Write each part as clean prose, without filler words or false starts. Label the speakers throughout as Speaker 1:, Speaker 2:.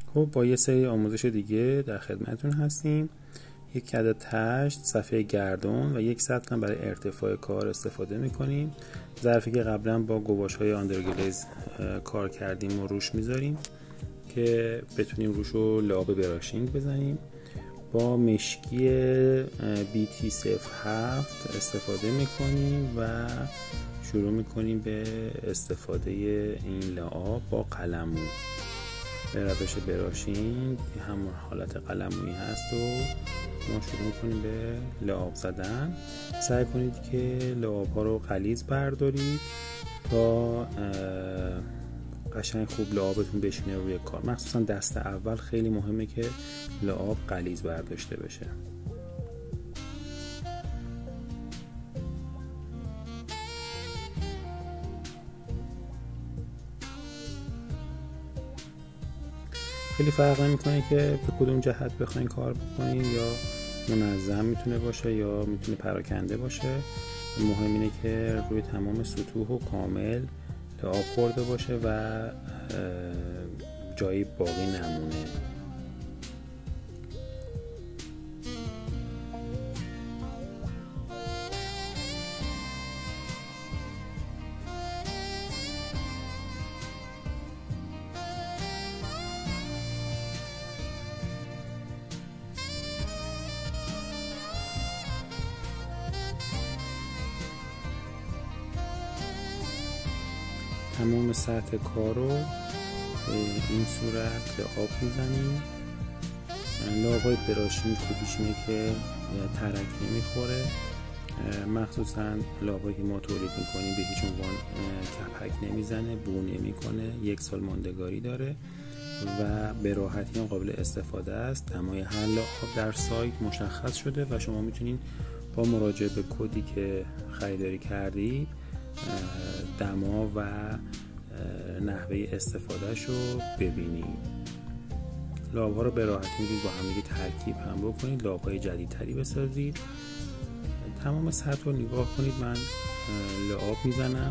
Speaker 1: خب با یه سری آموزش دیگه در خدمتتون هستیم. یک عدد تشت، صفحه گردون و یک سطل برای ارتفاع کار استفاده میکنیم. ظرفی که قبلا با گواشهای آندرگلیز کار کردیم و روش میذاریم که بتونیم روش رو لعاب براشینگ بزنیم. با مشکی BT07 استفاده میکنیم و شروع میکنیم به استفاده این لعاب با قلمو. به روش براشینگ همون حالت قلمویی هست و ما شروع میکنیم به لعاب زدن. سعی کنید که لعاب ها رو غلیظ بردارید تا قشنگ خوب لعابتون بشینه روی کار. مخصوصا دست اول خیلی مهمه که لعاب غلیظ برداشته بشه. خیلی فرق نمیکنه که به کدوم جهت بخواین کار بکنین، یا منظم میتونه باشه یا میتونه پراکنده باشه. مهم اینه که روی تمام سطوح و کامل لعاب خورده باشه و جایی باقی نمونه. تمام سطح کار رو این صورت لعاب میزنیم. لعاب های براشینگ خوبیش اینه که ترک نمیخوره، مخصوصا لعاب هایی که ما تولید میکنیم به هیچ عنوان کپک نمیزنه، بو نمیکنه، 1 سال ماندگاری داره و به راحتی هم قابل استفاده است. دمای هر لعاب در سایت مشخص شده و شما میتونید با مراجعه به کدی که خریداری کردید دما و نحوه استفادهش رو ببینید. لعاب ها رو به راحتی میتونید با هم دیگه ترکیب هم بکنید، لعاب های جدیدتری بسازید. تمام سطح رو نگاه کنید. من لعاب میزنم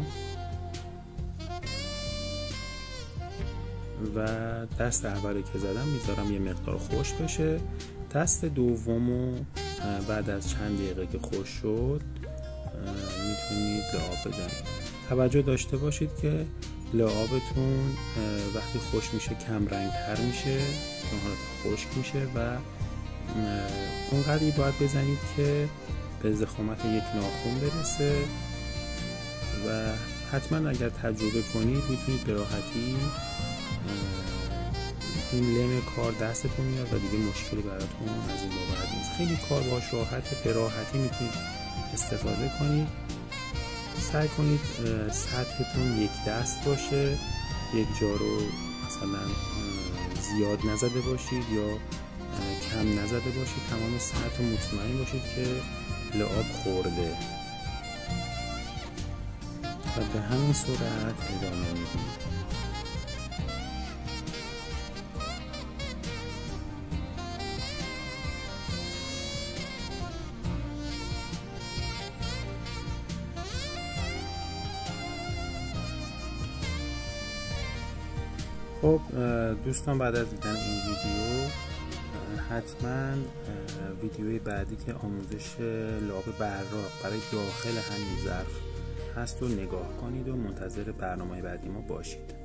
Speaker 1: و دست اولی که زدم میذارم یه مقدار خوش بشه. دست دومو بعد از چند دقیقه که خوش شد میتونید لعاب بزنید. توجه داشته باشید که لعابتون وقتی خوش میشه کم رنگ تر میشه، چون حالت خشک میشه و اونقدری باید بزنید که به ضخامت یک ناخن برسه و حتما اگر تجربه کنید میتونید به راحتی این لم کار دستتون میاد و دیگه مشکلی براتون از این بابت نیست. خیلی کار باش راحته، به راحتی میتونید استفاده کنید. سعی کنید سطحتون یک دست باشه، یک جا رو مثلا زیاد نزده باشید یا کم نزده باشید. تمام سطح مطمئن باشید که لعاب خورده و به همین صورت ادامه میدید. خب دوستان، بعد از دیدن این ویدیو حتما ویدیوی بعدی که آموزش لعاب براق برای داخل همین ظرف هست رو نگاه کنید و منتظر برنامه بعدی ما باشید.